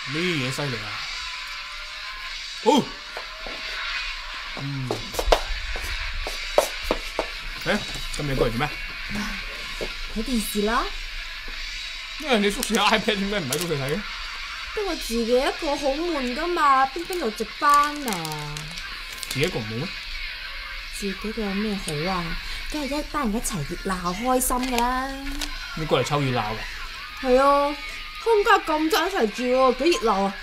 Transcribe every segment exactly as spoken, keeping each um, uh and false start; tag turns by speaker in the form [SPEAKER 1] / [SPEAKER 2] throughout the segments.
[SPEAKER 1] 呢啲嘢犀利啊！好，嗯，誒，咁你過嚟做咩？
[SPEAKER 2] 睇電視啦。
[SPEAKER 1] 因為你宿舍有 iPad，點解唔喺宿舍睇嘅？
[SPEAKER 2] 得我自己一個好悶噶嘛，邊邊度值班啊？
[SPEAKER 1] 自己一個唔好咩？
[SPEAKER 2] 自己嘅有咩好啊？梗係一班人一齊熱鬧開心噶啦。
[SPEAKER 1] 你過嚟湊熱鬧㗎？
[SPEAKER 2] 係啊，空間咁多人一齊住喎，幾熱鬧啊！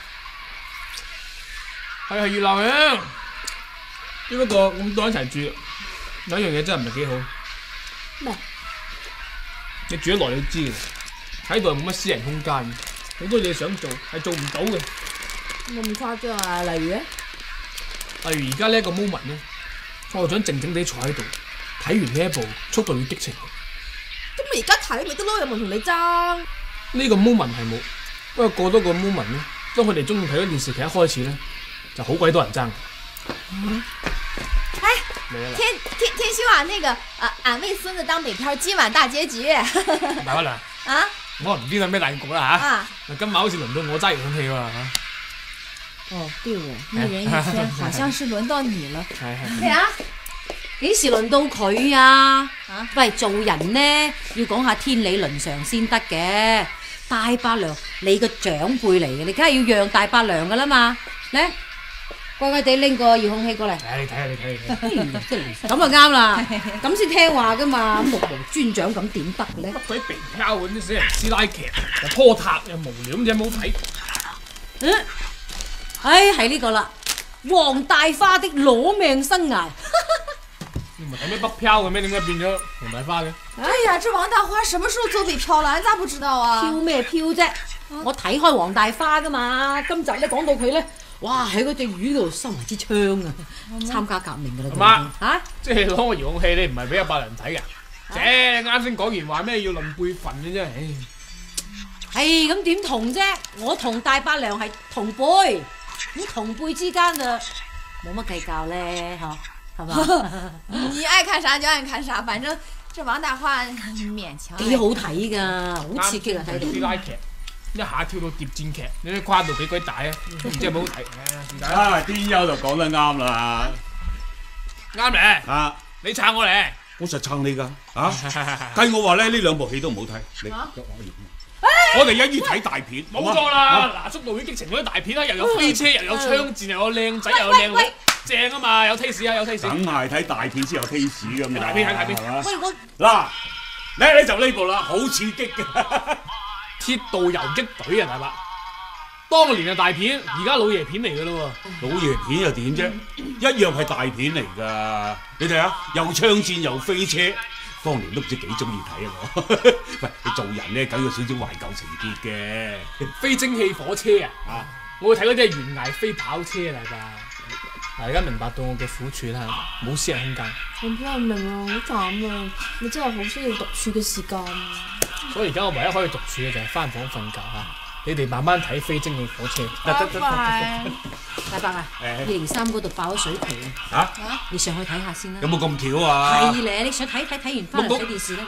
[SPEAKER 1] 係係熱鬧嘅，只不過咁多人一齊住，有一樣嘢真係唔係幾好。
[SPEAKER 2] 咩？
[SPEAKER 1] 你住得耐你都知嘅，喺度冇乜私人空間，好多嘢想做係做唔到嘅。
[SPEAKER 2] 有冇咁誇張啊？例如咧？
[SPEAKER 1] 例如而家呢一個 moment 咧，我想靜靜地坐喺度睇完呢一部《速度與激情》。
[SPEAKER 2] 咁你而家睇咪得咯，有冇同你爭？
[SPEAKER 1] 呢個 moment 係冇，不過過多個 moment 咧，當佢哋中意睇嗰電視劇一開始咧，就好鬼多人爭。
[SPEAKER 2] 嗯哎，天天天修啊，那個啊，俺為孫子當美漂，今晚大結局。
[SPEAKER 1] 大不良
[SPEAKER 2] 啊！
[SPEAKER 1] 我唔知係咩大結局啦嚇。嗱，今晚好似輪到我揸遙控器喎嚇。
[SPEAKER 2] 哦，對喎，一人一天，好像是輪到你了。
[SPEAKER 1] 係係。
[SPEAKER 3] 咩啊？幾時輪到佢啊？啊，喂，做人呢要講下天理倫常先得嘅。大伯娘，你個長輩嚟嘅，你梗係要讓大伯娘噶啦嘛。嚟，乖乖地拎個遙控器過嚟。
[SPEAKER 1] 誒，你睇下，你睇下，你睇。
[SPEAKER 3] 咁啊啱啦，咁先聽話噶嘛，目無尊長咁點得嘅咧？
[SPEAKER 1] 乜鬼鼻拋嗰啲死人師奶劇，又拖沓又無聊咁嘢冇睇。
[SPEAKER 3] 嗯，唉，係呢個啦，黃大花的攞命生涯。
[SPEAKER 1] 你唔係睇咩北漂嘅咩？點解變咗黃大花嘅？
[SPEAKER 2] 哎呀，這王大花什麼時候走北漂了？你咋不知道啊？
[SPEAKER 3] 飄咩飄啫？我睇開黃大花噶嘛。今集咧講到佢咧，哇喺嗰隻魚度收埋支槍啊，參加革命噶啦。
[SPEAKER 1] 媽嚇，即係攞個遙控器，你唔係俾阿伯娘睇㗎？姐，啱先講完話咩要論輩份嘅啫，唉。
[SPEAKER 3] 係咁點同啫？我同大伯娘係同輩，咁同輩之間就冇乜計較咧，嗬。
[SPEAKER 2] 你愛看啥就愛看啥，反正這王大花勉強。
[SPEAKER 3] 幾好睇噶，好刺激啊！睇到
[SPEAKER 1] 師奶劇，一下跳到諜戰劇，你啲跨度幾鬼大啊？都唔知有冇好睇。
[SPEAKER 4] 啊，天優就講得啱啦。
[SPEAKER 1] 啱咧。啊，你撐我咧。
[SPEAKER 4] 我實撐你㗎。啊，計我話咧，呢兩部戲都唔好睇。你我哋一於睇大片。
[SPEAKER 1] 冇錯啦，嗱，《速度與激情》嗰啲大片啦，又有飛車，又有槍戰，又有靚仔，又有靚女。正啊嘛，有 taste 啊，有 taste。梗
[SPEAKER 4] 係睇大片先有 taste 㗎嘛。
[SPEAKER 1] 大片睇大片，
[SPEAKER 4] 喂我嗱，咧咧就呢部啦，好刺激嘅《
[SPEAKER 1] 鐵道游擊隊》啊，大伯。當年嘅大片，而家老爺片嚟㗎咯
[SPEAKER 4] 喎。老爺片又點啫？一樣係大片嚟㗎。你睇下，又槍戰又飛車，當年都唔知幾中意睇啊我。喂，你做人咧，梗有少少懷舊情結嘅。
[SPEAKER 1] 飛蒸氣火車啊！啊，我會睇嗰啲係懸崖飛跑車嚟㗎。嗱，而家明白到我嘅苦處啦，冇私人空間。
[SPEAKER 2] 我真係明啊，好慘啊！你真係好需要獨處嘅時間。
[SPEAKER 1] 所以而家我唯一可以獨處嘅就係翻房瞓覺嚇。你哋慢慢睇飛蒸氣火車。
[SPEAKER 2] 拜拜。
[SPEAKER 3] 大伯啊，二零三嗰度爆咗水渠
[SPEAKER 4] 啊！
[SPEAKER 3] 嚇，你上去睇下先啦。
[SPEAKER 4] 有冇咁巧啊？
[SPEAKER 3] 係咧，你想睇睇睇完翻嚟睇電視啦。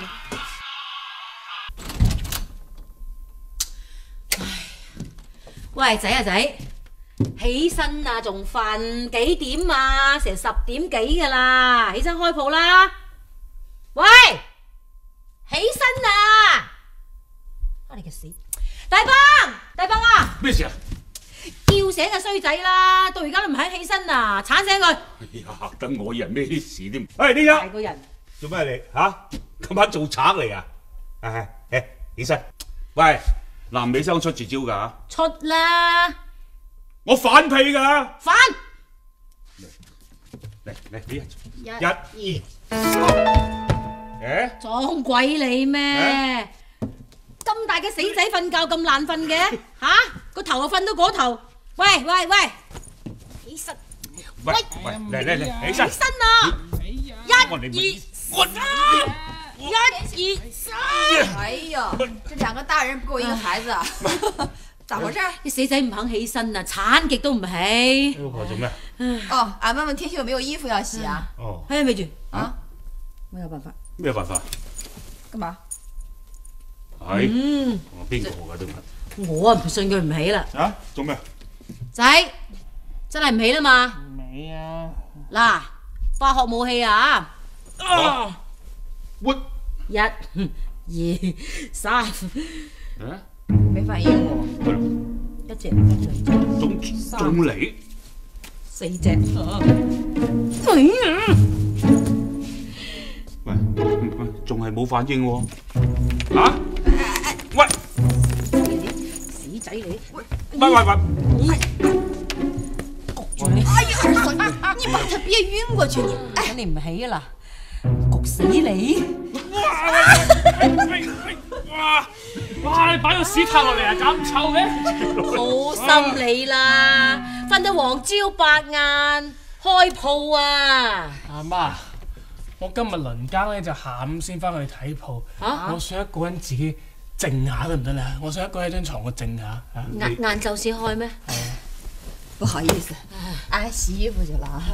[SPEAKER 3] 唉，喂仔啊仔！起身啊，仲瞓幾點啊？成十點幾噶啦，起身開鋪啦！喂，起身啊！啊你個死大邦，大邦啊！
[SPEAKER 4] 咩事啊？
[SPEAKER 3] 叫醒個衰仔啦，到而家都唔肯起身啊！鏟醒佢！
[SPEAKER 4] 哎呀，嚇得我以為咩事添？喂，呢家
[SPEAKER 3] 大個人
[SPEAKER 4] 做咩你嚇？今晚做賊嚟啊？誒誒，起身！喂，南美生出絕招㗎？
[SPEAKER 3] 出啦！
[SPEAKER 4] 我反屁㗎！
[SPEAKER 3] 反！
[SPEAKER 4] 嚟嚟俾人
[SPEAKER 3] 一、
[SPEAKER 4] 二、
[SPEAKER 3] 誒撞鬼你咩？咁大嘅死仔瞓覺咁爛瞓嘅嚇，個頭就瞓到嗰頭。喂喂喂，起身！
[SPEAKER 4] 喂喂，嚟嚟嚟，起身！
[SPEAKER 3] 起身啊！一、二、三，一、二、三。
[SPEAKER 2] 哎呦，這兩個大人不夠一個孩子啊！咋回事？
[SPEAKER 3] 啲死仔唔肯起身啊，鏟極都唔起。
[SPEAKER 4] 老婆做咩？
[SPEAKER 2] 哦，俺問問天氣有沒有衣服要洗啊？
[SPEAKER 4] 哦，
[SPEAKER 3] 哎，咪住
[SPEAKER 2] 啊！
[SPEAKER 3] 我有辦法。
[SPEAKER 4] 咩辦法？
[SPEAKER 2] 幹嘛？
[SPEAKER 4] 係，我邊個㗎都問。
[SPEAKER 3] 我啊唔信佢唔起啦。
[SPEAKER 4] 啊？做咩？
[SPEAKER 3] 仔，真係唔起啦嘛？
[SPEAKER 1] 未啊！
[SPEAKER 3] 嗱，化學武器啊！
[SPEAKER 1] 啊！
[SPEAKER 4] 我
[SPEAKER 3] 一、二、三，
[SPEAKER 2] 没反应我。
[SPEAKER 3] 一隻，一隻，
[SPEAKER 4] 仲仲嚟？
[SPEAKER 3] 四隻。哎呀！
[SPEAKER 4] 喂喂，仲係冇反應喎？啊？喂！
[SPEAKER 3] 死仔你！
[SPEAKER 4] 喂喂喂！
[SPEAKER 3] 焗住你！
[SPEAKER 2] 哎呀，二嫂，你把他憋晕过去，你！
[SPEAKER 3] 哎，你唔起啊啦，焗死你！
[SPEAKER 1] 哇！哇！你擺個屎塔落嚟啊，咁臭嘅！
[SPEAKER 3] 好心你啦，瞓到黃朝白晏，開鋪啊！
[SPEAKER 1] 阿媽，我今日輪更咧就下午先翻去睇鋪，
[SPEAKER 3] 啊
[SPEAKER 1] 我想一個人自己靜下得唔得咧？我想一個人喺張床度靜下啊！
[SPEAKER 3] 晏晏晝先開咩？
[SPEAKER 2] 不好意思，俺洗衣服去了啊。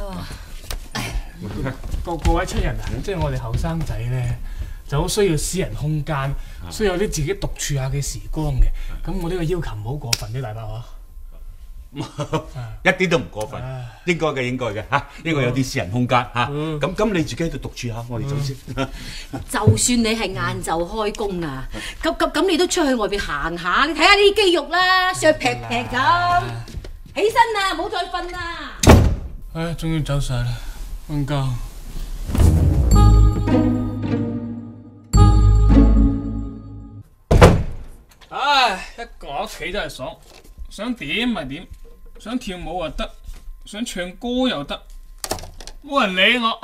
[SPEAKER 1] 各各位親人啊，即係我哋後生仔咧，就好需要私人空間，需要有啲自己獨處下嘅時光嘅。咁我呢個要求唔好過分啫，大伯嗬。
[SPEAKER 4] 一啲都唔過分，應該嘅應該嘅嚇，應該有啲私人空間嚇。咁咁你自己喺度獨處下，我哋走先。
[SPEAKER 3] 就算你係晏晝開工啊，咁咁咁你都出去外邊行下，你睇下啲肌肉啦，削劈劈咁。起身啦，唔好再瞓啦。
[SPEAKER 1] 唉，終於走晒啦，瞓覺。唉，一個喺屋企真係爽，想點咪點，想跳舞又得，想唱歌又得，冇人理我。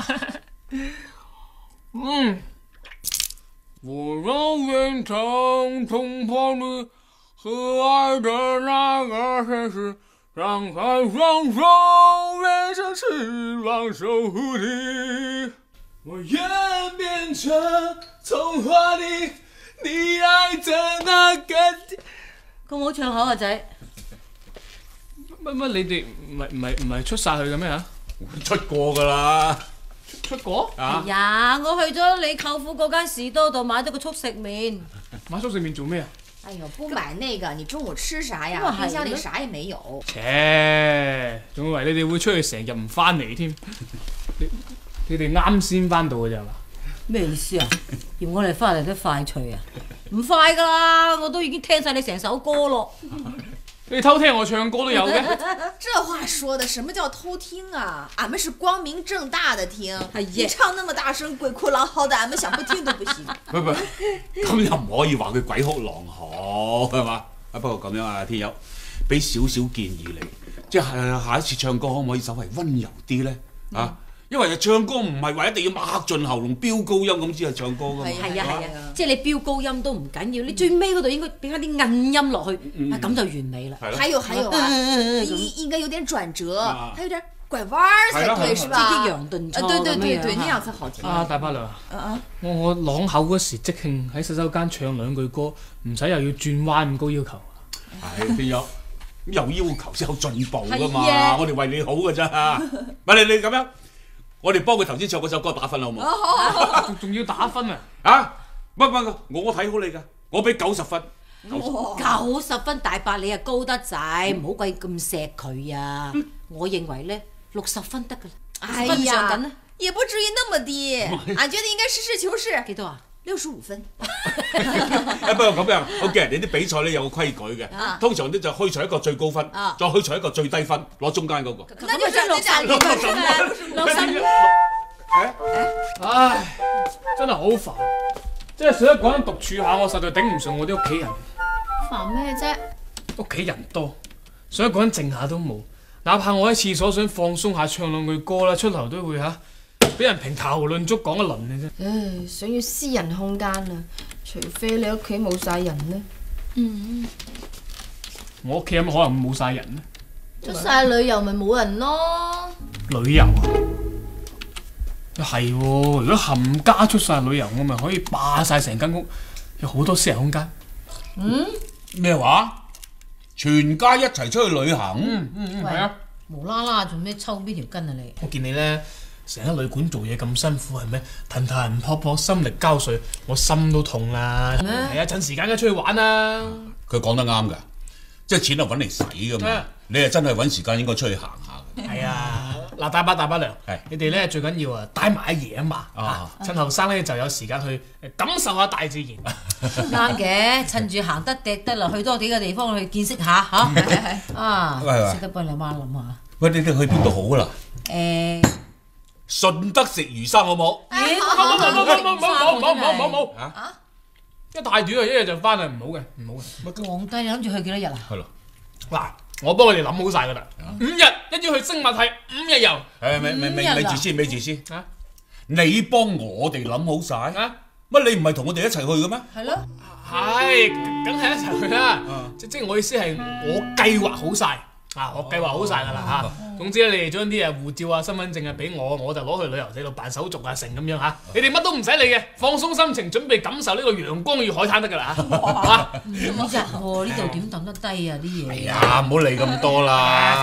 [SPEAKER 1] 嗯，我永遠疼痛破裂和愛的那個城市。張開雙手，變成翅膀守護你。我願變成童話裡你愛的那個。
[SPEAKER 3] 咁好唱口啊仔！
[SPEAKER 1] 乜乜你哋唔係唔係唔係出晒去嘅咩嚇？
[SPEAKER 4] 出過㗎啦，
[SPEAKER 1] 出過
[SPEAKER 3] 啊呀！我去咗你舅父嗰間士多度買咗個速食麵。
[SPEAKER 1] 買速食麵做咩啊？
[SPEAKER 2] 哎呦，不買那個，你中午吃啥呀？冰箱裡啥也沒有。
[SPEAKER 1] 切，仲以為你哋會出去成日唔翻嚟添。你你哋啱先翻到嘅咋嘛？
[SPEAKER 3] 咩意思啊？嫌我哋翻嚟都快脆啊？唔快噶啦，我都已經聽晒你成首歌咯。
[SPEAKER 1] 你偷聽我唱歌都有嘅。
[SPEAKER 2] 這話說的，什麼叫偷聽啊？俺們是光明正大的聽。
[SPEAKER 3] 哎呀，
[SPEAKER 2] 你唱那麼大聲，鬼哭狼嚎的，俺們想不聽都不行。
[SPEAKER 4] 唔唔，咁又唔可以話佢鬼哭狼嚎係嘛？啊不過咁樣啊，天佑，俾少少建議你，即係下一次唱歌可唔可以稍為溫柔啲咧？啊！因為唱歌唔係話一定要擘盡喉嚨飆高音咁先係唱歌㗎嘛。
[SPEAKER 3] 係啊係啊，即係你飆高音都唔緊要，你最尾嗰度應該俾翻啲韌音落去，啊咁就完美啦。
[SPEAKER 2] 還有還有啊，應應該有點轉折，還有點拐彎才對，是吧？
[SPEAKER 3] 抑揚頓挫
[SPEAKER 2] 對對對對，那樣才好聽。
[SPEAKER 1] 啊，大伯娘，我我朗口嗰時即興喺洗手間唱兩句歌，唔使又要轉彎咁高要求。
[SPEAKER 4] 係天佑，有要求先有進步㗎嘛，我哋為你好㗎咋。咪你你咁樣。我哋幫佢頭先唱嗰首歌打分好唔好？
[SPEAKER 1] 仲仲要打分啊！
[SPEAKER 4] 啊，乜乜我睇好你㗎，我俾九十分。
[SPEAKER 3] 九十分大伯你啊高得滯，唔好鬼咁錫佢啊！我認為咧六十分得㗎啦。
[SPEAKER 2] 哎呀，也不至於那麼低，俺覺得應該實事求是。
[SPEAKER 3] 幾多啊？
[SPEAKER 2] 六十五分。
[SPEAKER 4] 不過咁樣，好嘅，你啲比賽咧有個規矩嘅，通常咧就去除一個最高分，再去除一個最低分，攞中間嗰個。
[SPEAKER 2] 那就是六十六十分，
[SPEAKER 3] 六十分。
[SPEAKER 1] 唉，真係好煩，即係想一個人獨處下，我實在頂唔順我啲屋企人。
[SPEAKER 2] 煩咩啫？
[SPEAKER 1] 屋企人多，想一個人靜下都冇。哪怕我喺廁所想放鬆下，唱兩句歌啦，出頭都會嚇。俾人評頭論足講一輪嘅啫。
[SPEAKER 5] 唉，想要私人空間啊，除非你屋企冇晒人呢。
[SPEAKER 2] 嗯，
[SPEAKER 1] 我屋企有乜可能冇晒人呢？
[SPEAKER 5] 出晒旅遊咪冇人咯。
[SPEAKER 1] 旅遊啊，係喎！如果冚家出晒旅遊，我咪可以霸晒成間屋，有好多私人空間。
[SPEAKER 5] 嗯？
[SPEAKER 4] 咩話？全家一齊出去旅行？
[SPEAKER 1] 嗯嗯嗯，係啊。
[SPEAKER 3] 無啦啦做咩抽邊條筋啊你？
[SPEAKER 1] 我見你咧。成日喺旅館做嘢咁辛苦係咩？騰騰撲撲心力交瘁，我心都痛啦。係啊，趁時間梗出去玩啦。
[SPEAKER 4] 佢講得啱㗎，即係錢係揾嚟使㗎嘛。你係真係揾時間應該出去行下。
[SPEAKER 1] 係啊，嗱，大伯大伯娘，你哋咧最緊要啊帶埋阿爺啊嘛，啊趁後生咧就有時間去感受下大自然。
[SPEAKER 3] 啱嘅，趁住行得趯得啦，去多幾個地方去見識下嚇。啊，識得幫你阿媽諗下。喂，
[SPEAKER 4] 你哋去邊度好啦？
[SPEAKER 3] 誒，
[SPEAKER 4] 順德食魚生好冇？
[SPEAKER 1] 冇冇冇冇冇冇冇冇冇冇冇嚇！一太短啊，一日就翻嚟，唔好嘅，唔好嘅。
[SPEAKER 3] 皇帝你諗住去幾多日啊？
[SPEAKER 4] 係咯。
[SPEAKER 1] 嗱，我幫佢哋諗好晒㗎啦，五日一於去星馬睇五日遊。
[SPEAKER 4] 誒，咪咪咪咪住先，咪住先。啊！你幫我哋諗好晒啊？乜你唔係同我哋一齊去嘅咩？
[SPEAKER 3] 係咯。
[SPEAKER 1] 係，梗係一齊去啦。即即我意思係我計劃好晒。啊！我計劃好晒㗎啦嚇，總之咧，你哋將啲啊護照啊、身份證啊俾我，我就攞去旅遊社度辦手續啊，成咁樣嚇。你哋乜都唔使理嘅，放鬆心情，準備感受呢個陽光與海灘得㗎啦嚇。
[SPEAKER 3] 哇！五日喎，呢度點抌得低啊啲嘢？
[SPEAKER 4] 哎呀，唔好理咁多啦。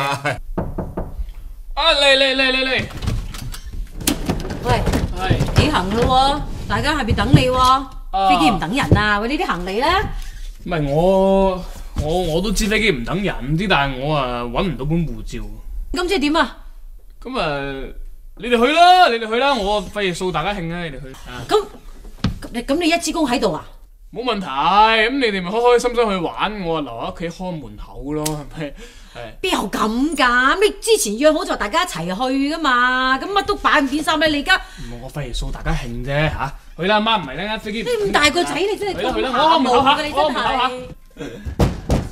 [SPEAKER 1] 啊嚟嚟嚟嚟嚟！
[SPEAKER 3] 喂，係起行咯喎，大家下邊等你喎，飛機唔等人啊！喂，呢啲行李咧？
[SPEAKER 1] 唔係我。我我都知飛機唔等人啲，但係我啊揾唔到本護照。
[SPEAKER 3] 咁即係點啊？
[SPEAKER 1] 咁啊，你哋去啦，你哋去啦，我費事掃大家興啊！你哋去。
[SPEAKER 3] 咁咁你咁你一支公喺度啊？
[SPEAKER 1] 冇問題，咁你哋咪開開心心去玩，我啊留喺屋企看門口咯，係咪？
[SPEAKER 3] 邊有咁㗎？你之前約好就大家一齊去㗎嘛，咁乜都擺唔件衫咧，你而家
[SPEAKER 1] 我費事掃大家興啫嚇。去啦，媽唔係咧，飛機。
[SPEAKER 3] 你咁大個仔，你真係
[SPEAKER 1] 去啦去啦，我看門口嚇，
[SPEAKER 3] 你
[SPEAKER 1] 我看門口嚇。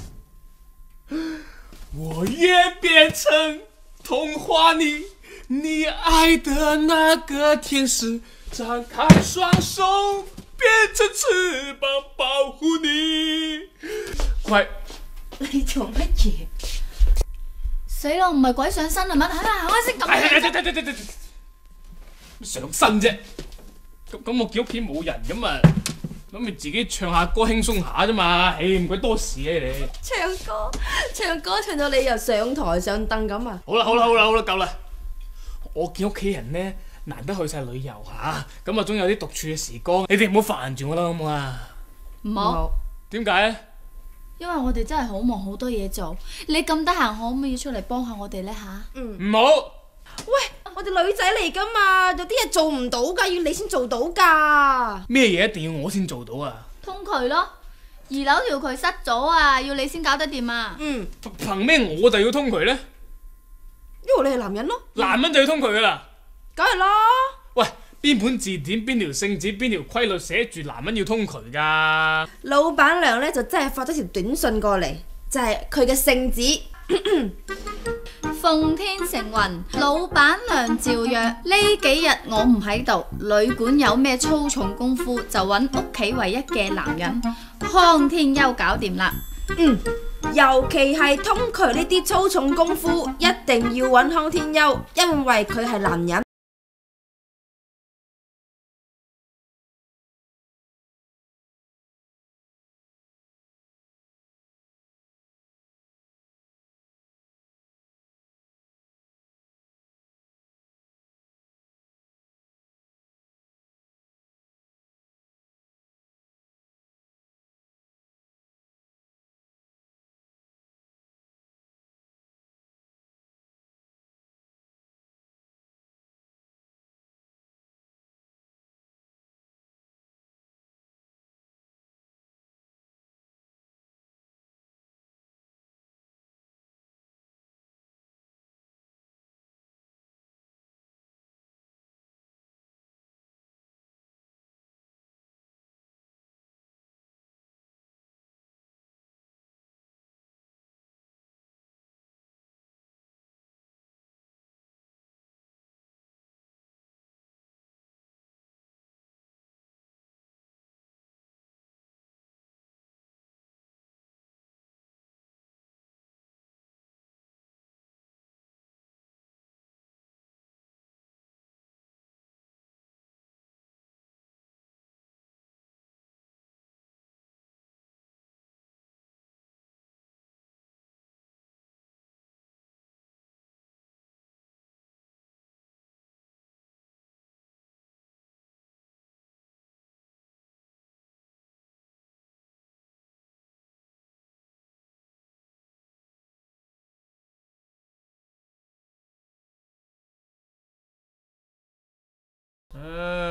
[SPEAKER 1] 我也變成童話裏你愛的那個天使，張開雙手變成翅膀保護你。喂，
[SPEAKER 2] 你做乜嘢？死咯，唔係鬼上身係咪？睇下行開先咁。
[SPEAKER 1] 上身啫，咁咁我見屋企冇人咁啊。諗住自己唱下歌輕鬆下啫嘛，唉唔鬼多事啊你。
[SPEAKER 2] 唱歌唱歌唱到你又上台上凳咁啊！
[SPEAKER 1] 好啦好啦好啦好啦夠啦！我見屋企人咧難得去晒旅遊吓，咁啊總有啲獨處嘅時光，你哋唔好煩住我啦好唔好啊？
[SPEAKER 2] 唔好。
[SPEAKER 1] 點解咧？
[SPEAKER 2] 因為我哋真係好忙好多嘢做，你咁得閒可唔可以出嚟幫下我哋呢？吓？
[SPEAKER 1] 嗯。唔好。
[SPEAKER 2] 喂，我哋女仔嚟噶嘛，有啲嘢做唔到噶，要你先做到噶。
[SPEAKER 1] 咩嘢一定要我先做到啊？
[SPEAKER 2] 通渠咯，二樓條渠塞咗啊，要你先搞得掂啊。嗯。
[SPEAKER 1] 憑咩我就要通渠呢？
[SPEAKER 2] 因為你係男人咯。
[SPEAKER 1] 男人就要通渠噶啦。
[SPEAKER 2] 梗係啦。喂，
[SPEAKER 1] 邊本字典邊條聖旨邊條規律寫住男人要通渠噶？
[SPEAKER 2] 老闆娘呢就真係發咗條短信過嚟，就係佢嘅聖旨。奉天承運，老闆娘照約。呢幾日我唔喺度，旅館有咩粗重功夫就揾屋企唯一嘅男人康天庥搞掂啦。嗯，尤其係通渠呢啲粗重功夫，一定要揾康天庥，因為佢係男人。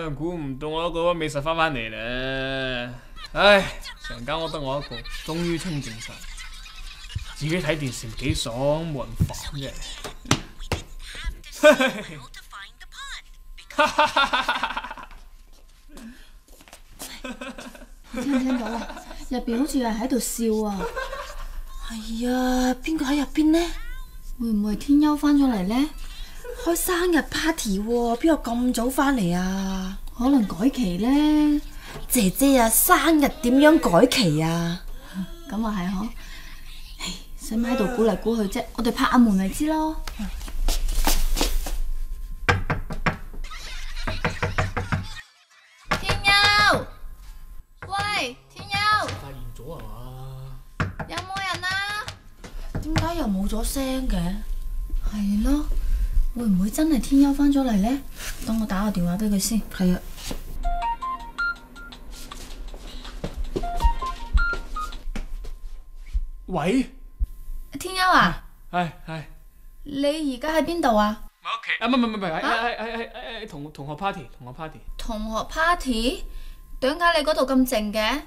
[SPEAKER 1] 唉，估唔到我一個未實翻返嚟咧。唉，成間屋得我一個，終於清靜晒。自己睇電視幾爽，冇人煩嘅。
[SPEAKER 2] 聽唔聽到啊？入邊好似有人喺度笑啊！
[SPEAKER 5] 係啊，邊個喺入邊呢？
[SPEAKER 2] 會唔會係天庥翻咗嚟呢？
[SPEAKER 5] 開生日 party 喎，邊個咁早翻嚟啊？
[SPEAKER 2] 可能改期呢？
[SPEAKER 5] 姐姐啊，生日點樣改期啊？
[SPEAKER 2] 咁啊係嗬，唉，使咪喺度估嚟估去啫？我哋拍下門咪知咯。天庥，喂，天庥，
[SPEAKER 1] 發現咗係嘛？
[SPEAKER 2] 有冇人啊？
[SPEAKER 5] 點解又冇咗聲嘅？
[SPEAKER 2] 係咯，會唔會真係天庥翻咗嚟呢？等我打個電話俾佢先。
[SPEAKER 5] 係啊。
[SPEAKER 1] 喂，
[SPEAKER 2] 天庥啊，
[SPEAKER 1] 係係。
[SPEAKER 2] 你而家喺邊度啊？
[SPEAKER 1] 我屋企。啊，唔係唔係唔係，係係係係係同同學 party， 同學 party。
[SPEAKER 2] 同學 party？點解你嗰度咁靜嘅？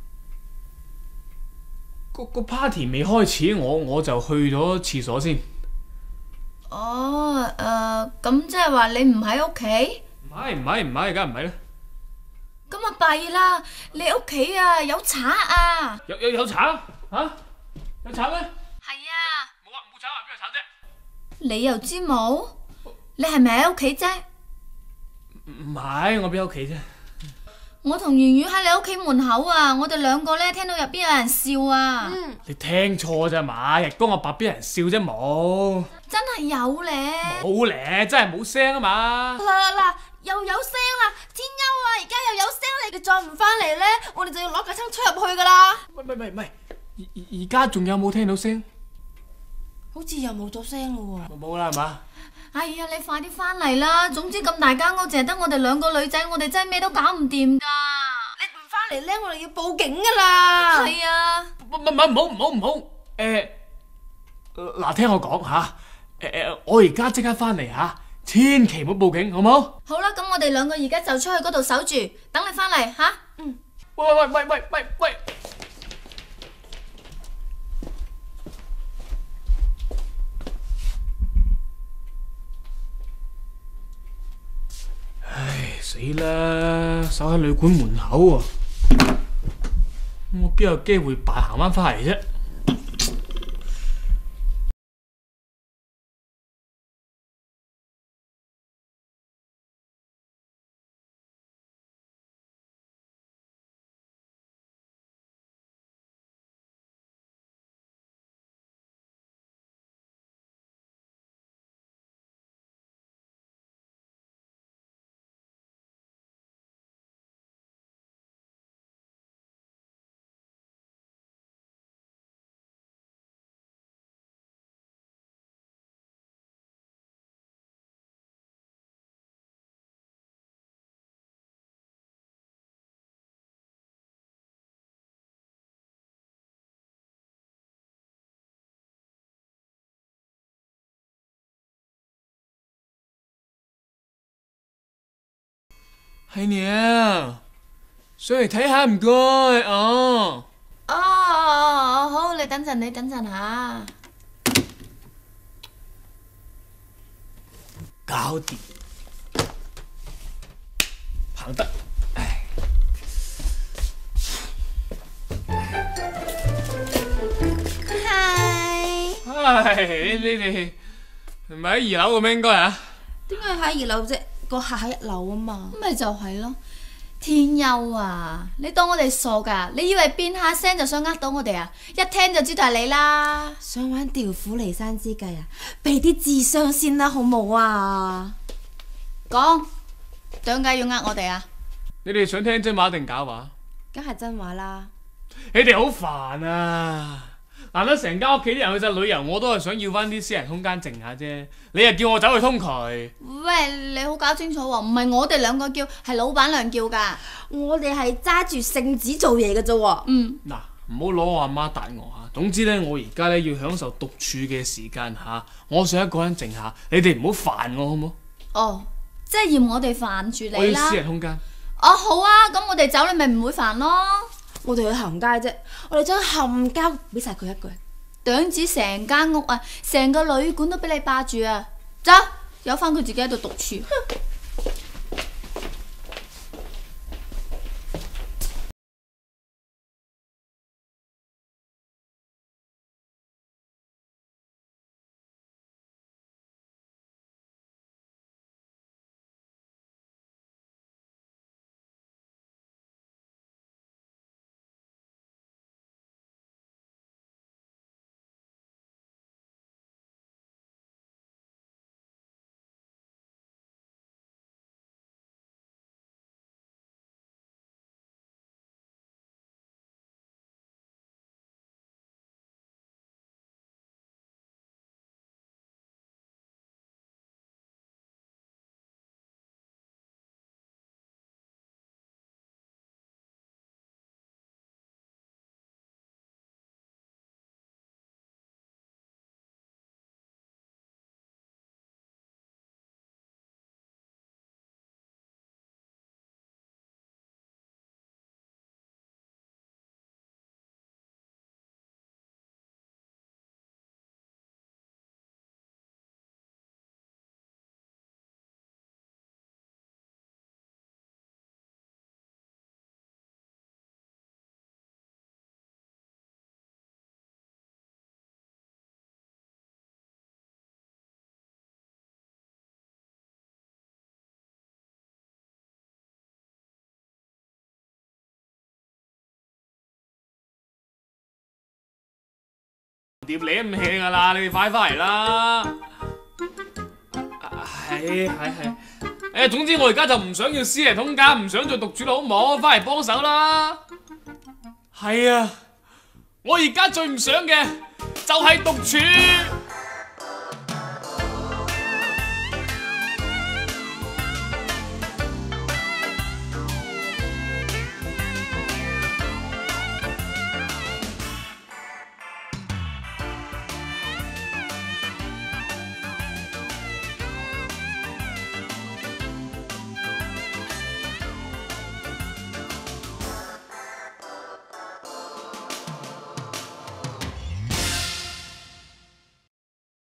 [SPEAKER 1] 個個 party 未開始，我我就去咗廁所先。
[SPEAKER 2] 哦，誒、呃，咁即係話你唔喺屋企？
[SPEAKER 1] 唔係唔係唔係，梗係唔係啦。
[SPEAKER 2] 咁啊弊啦！你屋企啊有賊啊！
[SPEAKER 1] 有有有賊吓？有賊咩？
[SPEAKER 2] 係啊。
[SPEAKER 1] 冇啊，冇賊啊，邊有賊啫？
[SPEAKER 2] 你又知冇？你係咪喺屋企啫？
[SPEAKER 1] 唔係，我邊喺屋企啫。
[SPEAKER 2] 我同圓圓喺你屋企門口啊！我哋兩個咧聽到入邊有人笑啊！
[SPEAKER 5] 嗯，
[SPEAKER 1] 你聽錯咋嘛？日光阿伯邊有人笑啫，冇。
[SPEAKER 2] 真係有咧！
[SPEAKER 1] 冇咧，真係冇聲啊嘛。
[SPEAKER 5] 嗱嗱嗱，又有聲啦！天庥啊，而家又有聲啦！你再唔翻嚟咧，我哋就要攞架槍出入去噶啦！
[SPEAKER 1] 喂喂喂喂，而而而家仲有冇聽到聲？
[SPEAKER 5] 好似又冇咗聲咯喎。
[SPEAKER 1] 冇啦係嘛？
[SPEAKER 2] 哎呀，你快啲翻嚟啦！總之咁大間屋，淨係得我哋兩個女仔，我哋真係咩都搞唔掂噶。
[SPEAKER 5] 你唔翻嚟咧，我哋要報警噶啦！
[SPEAKER 2] 係啊，
[SPEAKER 1] 唔唔唔唔好唔好唔好，誒嗱，聽我講吓，誒誒，我而家即刻翻嚟吓，千祈唔好報警，好唔好？
[SPEAKER 2] 好啦，咁我哋兩個而家就出去嗰度守住，等你翻嚟吓。嗯。
[SPEAKER 1] 喂喂喂喂喂喂喂！唉，死啦！守喺旅館門口啊！我邊有機會扮行翻返嚟啫？係娘，上嚟睇下唔該哦。
[SPEAKER 2] 哦哦，好，你等陣，你等陣吓。
[SPEAKER 1] 搞掂，行得。唉，
[SPEAKER 2] 嗨，
[SPEAKER 1] 唉，你哋係咪喺二樓嘅咩？應該啊？
[SPEAKER 5] 點解喺二樓啫？個客喺一樓啊嘛。
[SPEAKER 2] 咁咪就係咯。天庥啊，你當我哋傻噶？你以為變下聲就想呃到我哋啊？一聽就知道係你啦。
[SPEAKER 5] 想玩調虎離山之計啊？俾啲智商先啦，好冇啊？
[SPEAKER 2] 講，點解要呃我哋啊？
[SPEAKER 1] 你哋想聽真話定假話？
[SPEAKER 5] 梗係真話啦。
[SPEAKER 1] 你哋好煩啊！難得成間屋企啲人去晒旅遊，我都係想要翻啲私人空間靜下啫。你又叫我走去通渠？
[SPEAKER 2] 喂，你好搞清楚喎，唔係我哋兩個叫，係老闆娘叫噶。
[SPEAKER 5] 我哋係揸住聖旨做嘢嘅啫喎。
[SPEAKER 2] 嗯。
[SPEAKER 1] 嗱，唔好攞我阿媽答我吓。總之咧，我而家咧要享受獨處嘅時間吓，我想一個人靜下，你哋唔好煩我好唔好？
[SPEAKER 2] 哦， 即係嫌我哋煩住
[SPEAKER 1] 我
[SPEAKER 2] 你啦。
[SPEAKER 1] 要私人空間。
[SPEAKER 2] 哦好啊，咁我哋走你咪唔會煩咯。
[SPEAKER 5] 我哋去行街啫，我哋將冚交俾晒佢一個人。
[SPEAKER 2] tưởng子成間屋啊，成個旅館都俾你霸住啊！走，由翻佢自己喺度獨處。
[SPEAKER 1] 碟你唔起噶啦，你哋快翻嚟啦！係係係，誒總之我而家就唔想要私人空間，唔想做獨處啦，好唔好？翻嚟幫手啦！係啊，我而家最唔想嘅就係獨處。